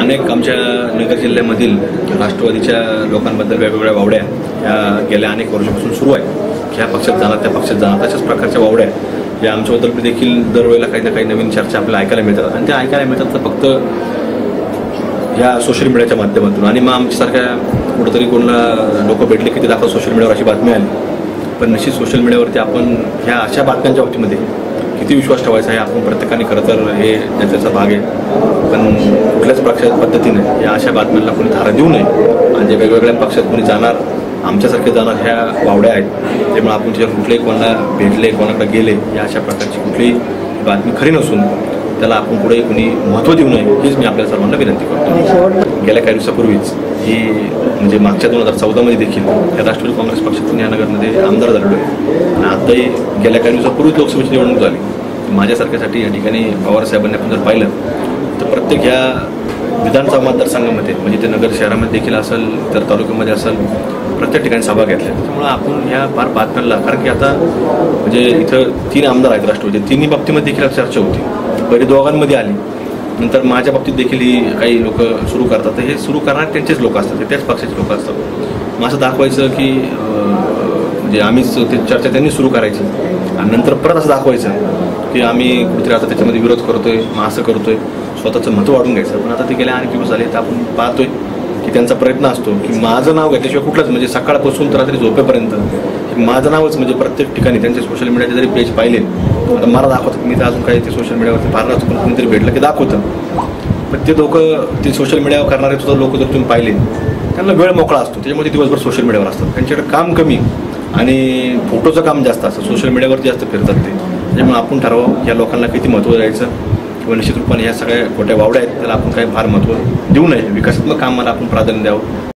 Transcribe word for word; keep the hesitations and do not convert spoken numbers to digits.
अनेक आमच्या नगर जिल्ह्यामधील राष्ट्रवादीच्या लोकांबद्दल वेगवेगळ्या वावड्या या गेल्या अनेक वर्षापासून सुरू आहे. ह्या पक्षात जाणार त्या पक्षात जाणार तशाच प्रकारच्या वावड्या या आमच्याबद्दल देखील दरवेळेला काही ना काही नवीन चर्चा आपल्याला ऐकायला मिळतात आणि त्या ऐकायला मिळतात तर फक्त ह्या सोशल मीडियाच्या माध्यमातून. आणि मग आमच्यासारख्या कुठंतरी कोणाला लोक भेटले की ते दाखवत सोशल मीडियावर अशी बातमी आली. पण निश्चित सोशल मीडियावरती आपण ह्या अशा बातम्यांच्या बाबतीमध्ये किती विश्वास ठेवायचा आहे आपण प्रत्येकाने खरं तर हे त्याचा भाग आहे. पण कुठल्याच पक्ष पद्धतीने या अशा बातम्यांना कोणी धारा देऊ नये आणि जे वेगवेगळ्या पक्षात कोणी जाणार आमच्यासारखे जाणार ह्या वावड्या आहेत. त्यामुळे आपण तिच्या कुठलेही कोणाला भेटले कोणाकडे गेले या अशा प्रकारची कुठलीही बातमी खरी नसून त्याला आपण पुढे कोणी महत्त्व देऊ नये हीच मी आपल्या सर्वांना विनंती करतो. गेल्या काही दिवसापूर्वीच ही म्हणजे मागच्या दोन हजार चौदामध्ये देखील या राष्ट्रवादी काँग्रेस पक्षातून या नगरमध्ये आमदार झालेलो आहे आणि आताही गेल्या काही दिवसापूर्वीच लोकसभेची निवडणूक झाली. माझ्यासारख्यासाठी या ठिकाणी पवारसाहेबांनी आपण जर पाहिलं तर प्रत्येक ह्या विधानसभा मतदारसंघामध्ये म्हणजे ते नगर शहरामध्ये देखील असेल तर तालुक्यामध्ये असेल प्रत्येक ठिकाणी सभा घेतल्या. त्यामुळे आपण ह्या फार बातम्यांना कारण की आता म्हणजे इथं तीन आमदार आहेत राष्ट्रवादी तिन्ही बाबतीमध्ये देखील चर्चा होती. पहिले दोघांमध्ये आली नंतर माझ्या बाबतीत देखील ही काही लोक सुरू करतात. तर हे सुरू करणारे त्यांचेच लोक असतात त्याच पक्षाचे लोक असतात. मग असं दाखवायचं की म्हणजे आम्हीच ते चर्चा त्यांनी सुरू करायची आणि नंतर परत असं दाखवायचं की आम्ही कुठेतरी आता त्याच्यामध्ये विरोध करतोय मग असं करतोय स्वतःचं महत्त्व वाढून घ्यायचं. पण आता ते गेल्या अनेक दिवस झाले तर आपण पाहतोय की त्यांचा प्रयत्न असतो की माझं नाव घेतल्याशिवाय कुठलंच म्हणजे सकाळपासून तर रात्री झोपेपर्यंत माझं नावच म्हणजे प्रत्येक ठिकाणी त्यांचे सोशल मीडियाचे जरी पेज पाहिले आता मला दाखवतात मी तर अजून काही ते सोशल मीडियावरती फार नसतो पण कोणीतरी भेटलं की दाखवतं. पण ते लोक ते सोशल मीडियावर करणारे सुद्धा लोक जर तुम्ही पाहिले त्यांना वेळ मोकळा असतो त्याच्यामध्ये दिवसभर सोशल मीडियावर असतात. त्यांच्याकडे काम कमी आणि फोटोचं काम जास्त असतं सोशल मीडियावरती जास्त फिरतात ते. त्याच्यामुळे आपण ठरवावं या लोकांना किती महत्त्व द्यायचं किंवा निश्चित रूपाने ह्या सगळ्या खोट्या वावड्या आहेत त्याला आपण काही फार महत्त्व देऊ नये. विकासात्मक कामाला आपण प्राधान्य द्यावं.